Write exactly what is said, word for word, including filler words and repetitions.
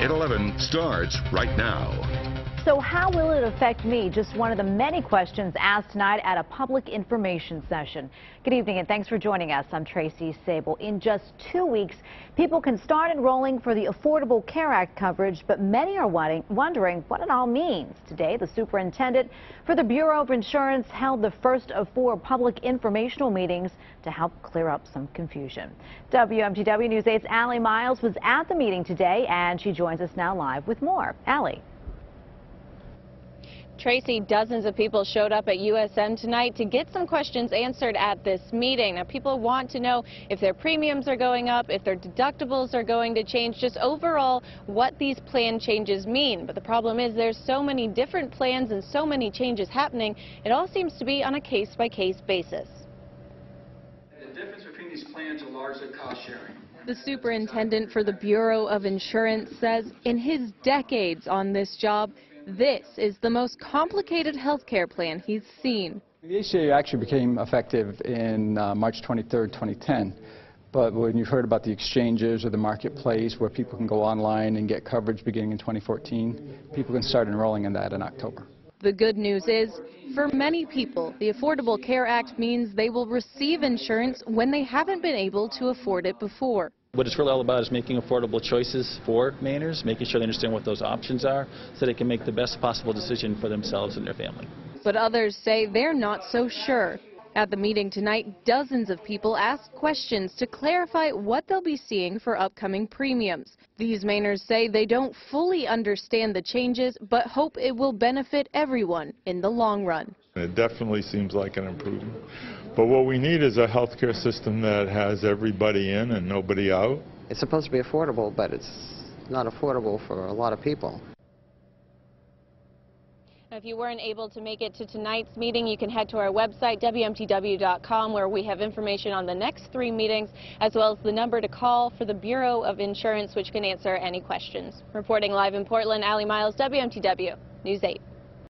at eleven starts right now. So how will it affect me? Just one of the many questions asked tonight at a public information session. Good evening and thanks for joining us. I'm Tracy Sable. In just two weeks, people can start enrolling for the Affordable Care Act coverage, but many are wondering what it all means. Today, the superintendent for the Bureau of Insurance held the first of four public informational meetings to help clear up some confusion. W M T W News eight's Aly Myles was at the meeting today, and she joins us now live with more. Aly. Tracy, dozens of people showed up at U S M tonight to get some questions answered at this meeting. Now, people want to know if their premiums are going up, if their deductibles are going to change, just overall what these plan changes mean. But the problem is there's so many different plans and so many changes happening, it all seems to be on a case-by-case basis. The difference between these plans are largely cost sharing. The superintendent for the Bureau of Insurance says in his decades on this job, this is the most complicated health care plan he's seen. The A C A actually became effective in uh, March twenty-third, twenty ten. But when you've heard about the exchanges or the marketplace where people can go online and get coverage beginning in twenty fourteen, people can start enrolling in that in October. The good news is, for many people, the Affordable Care Act means they will receive insurance when they haven't been able to afford it before. What it's really all about is making affordable choices for Mainers, making sure they understand what those options are so they can make the best possible decision for themselves and their family. But others say they're not so sure. At the meeting tonight, dozens of people asked questions to clarify what they'll be seeing for upcoming premiums. These Mainers say they don't fully understand the changes, but hope it will benefit everyone in the long run. It definitely seems like an improvement. But what we need is a healthcare system that has everybody in and nobody out. It's supposed to be affordable, but it's not affordable for a lot of people. If you weren't able to make it to tonight's meeting, you can head to our website, W M T W dot com, where we have information on the next three meetings, as well as the number to call for the Bureau of Insurance, which can answer any questions. Reporting live in Portland, Aly Myles, W M T W News eight.